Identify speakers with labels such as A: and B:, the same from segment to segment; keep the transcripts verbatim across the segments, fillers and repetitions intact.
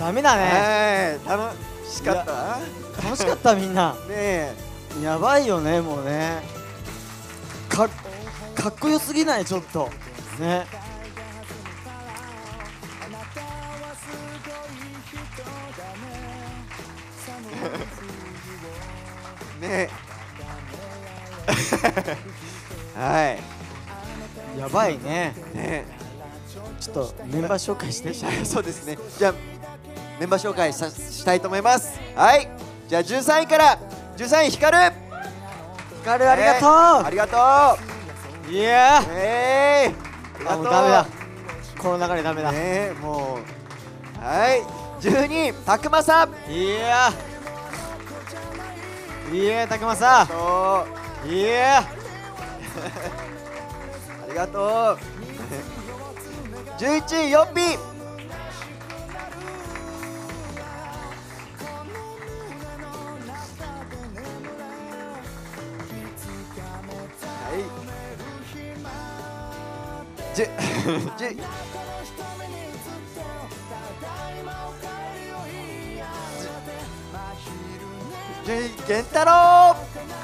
A: ダメだね。
B: はい、楽しかった。
A: 楽しかったみんな。
B: ねえ、
A: やばいよねもうね。かかっこよすぎないちょっとね。
B: ねえ。はい。
A: やばいね。
B: ね
A: ちょっとメンバー紹介して。
B: え。そうですね。じゃあメンバー紹介さしたいと思います。はい。じゃあじゅうさんいからじゅうさんいひかる。
A: ひかるありがとう。
B: ありがとう。
A: いやー。
B: ええー。ありがとう。
A: もうダメだ。この流れダメだ。
B: ねえ、もう。はい。じゅうにたくまさん。
A: いやー。いやーたくまさん。
B: そう。
A: いやー。
B: ありがとう。じゅういちいよっぴー。じゅ、じゅ、じゅい健太郎。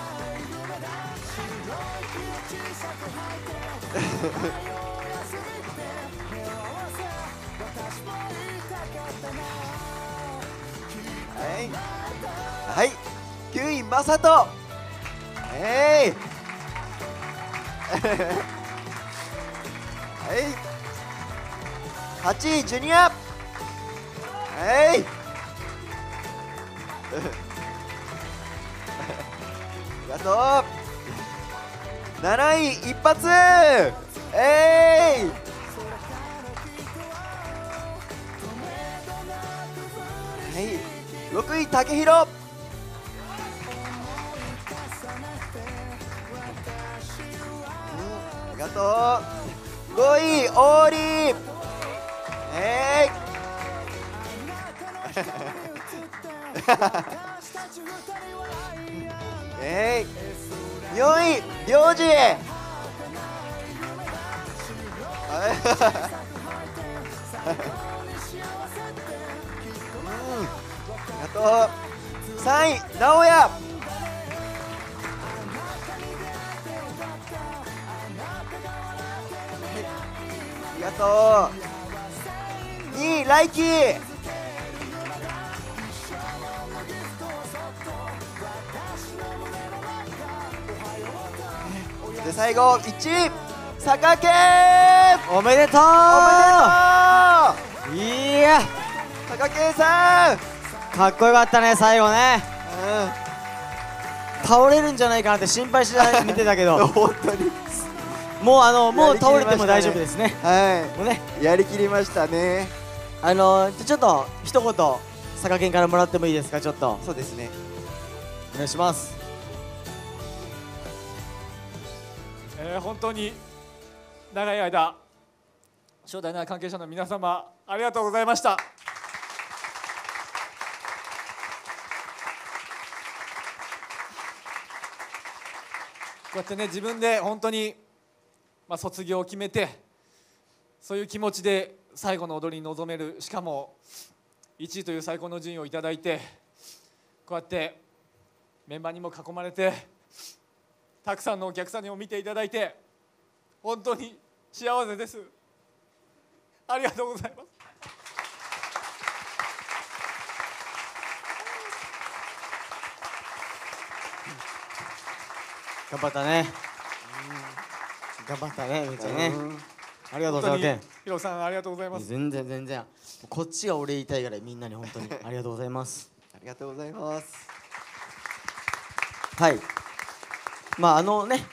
B: はいはい、きゅういまさと。えいはい、はちいジュニア。はいありがとう。なない一発。えいはい、ろくいたけひろ。ありがとう。ごいおーりー。えいえいよんいりょうじ。ありがとう。さんいなおや。ありがとう。にいライキー。で最後いちい坂家。
A: おめでとう。
B: おめでとう。
A: いや
B: 坂家さん、
A: かっこよかったね最後ね。
B: うん、
A: 倒れるんじゃないかなって心配して見てたけど
B: 本当に
A: もうあのもう倒れても
B: やりきりましたね
A: 大丈夫ですね。
B: は
A: もうね
B: い、やりきりましたね。
A: あのちょっと一言坂健からもらってもいいですか。ちょっと
B: そうですね。
A: お願いします。
C: えー、本当に長い間初代な関係者の皆様ありがとうございました。こうやってね自分で本当に、まあ、卒業を決めてそういう気持ちで最後の踊りに臨める、しかもいちいという最高の順位をいただいてこうやってメンバーにも囲まれてたくさんのお客さんにも見ていただいて本当に幸せです。ありがとうございます。
A: 頑張ったね。頑張ったねめっちゃね。ありがとうございます。
C: ヒロさんありがとうございます。
A: 全然全然こっちがお礼言いたいぐらいみんなに本当にありがとうございます。
B: ありがとうございます。
A: はい。まああのね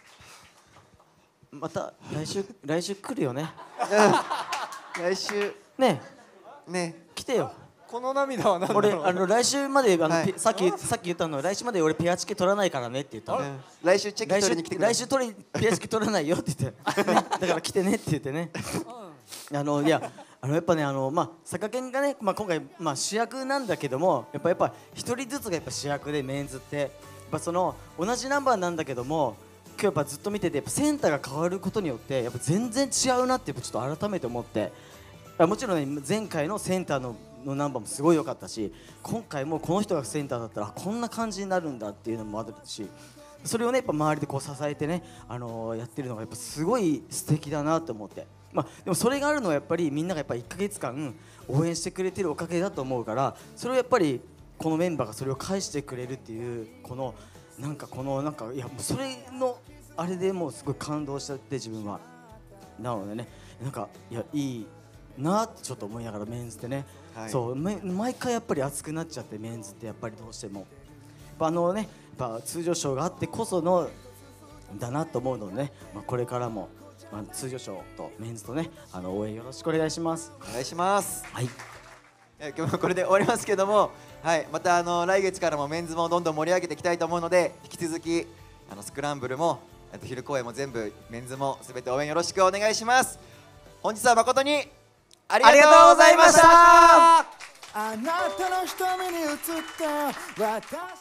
A: また来週来週来るよね。
B: 来週
A: ね
B: ね、
A: 来てよ。
C: この涙は何だろう。
A: 俺あの来週まであの、
B: はい
A: ペさっきさっき言ったの来週まで俺ペアチケ取らないからねって言ったの。
B: うん、来週チェック
A: 来週
B: 取りに来てください。
A: 来週取りペアチケ取らないよって言って、ね、だから来てねって言ってね。あのいやあのやっぱねあのまあ坂健がね、まあ、今回まあ主役なんだけどもやっぱやっぱ一人ずつがやっぱ主役でメンズってやっぱその同じナンバーなんだけども今日やっぱずっと見ててやっぱセンターが変わることによってやっぱ全然違うなってやっぱちょっと改めて思って、あもちろんね前回のセンターののナンバーもすごい良かったし、今回もこの人がセンターだったらこんな感じになるんだっていうのもあるし、それをねやっぱ周りでこう支えてね、あのー、やってるのがやっぱすごい素敵だなと思って、まあ、でもそれがあるのはやっぱりみんながやっぱいっかげつかん応援してくれてるおかげだと思うから、それをやっぱりこのメンバーがそれを返してくれるっていうこのなんかこのなんかいやもうそれのあれでもうすごい感動しちゃって自分は。なのでねなんかいやいいなってちょっと思いながらメンズってね、はい、そう毎回やっぱり熱くなっちゃってメンズってやっぱりどうしてもやっぱあのねやっぱ通常賞があってこそのだなと思うのでね、まあ、これからも、まあ、通常賞とメンズとねあの応援よろしくお願いします。
B: お願いします。
A: はい。
B: 今日もこれで終わりますけども、はい、またあの来月からもメンズもどんどん盛り上げていきたいと思うので、引き続きあのスクランブルもあと昼公演も全部メンズもすべて応援よろしくお願いします。本日は誠にありがとうございました。
D: あなたの瞳に映った私は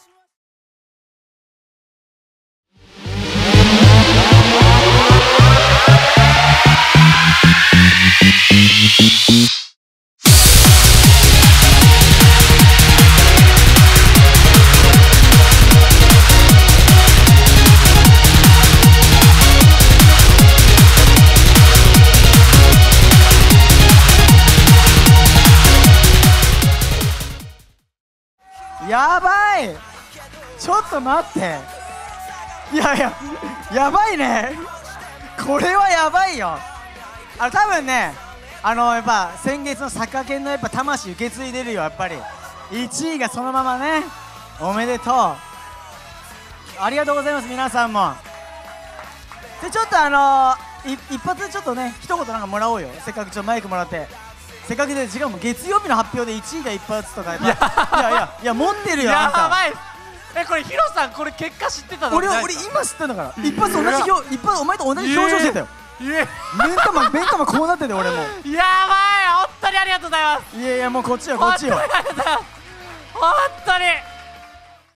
E: やばい、ちょっと待って、いやいややばいね、これはやばいよ。あの多分ねあのやっぱ先月のサッカー犬のやっぱ魂受け継いでるよ。やっぱりいちいがそのままね、おめでとう、ありがとうございます皆さんも。でちょっとあのー、一発ちょっとね一言なんかもらおうよ。せっかくちょっとマイクもらって、せっかくで、しかも月曜日の発表でいちいが一発とか、いやいやいや持ってるよ。
C: やばい。えこれヒロさんこれ結果知ってたの？
E: 俺は俺今知ったんだから。一発同じ表一発お前と同じ表情してたよ。
C: いや
E: 目ん玉目ん玉こうなってて俺も。
C: やばい、本当にありがとうございます。
E: いやいやもうこっちよこっちよ。
C: 本当に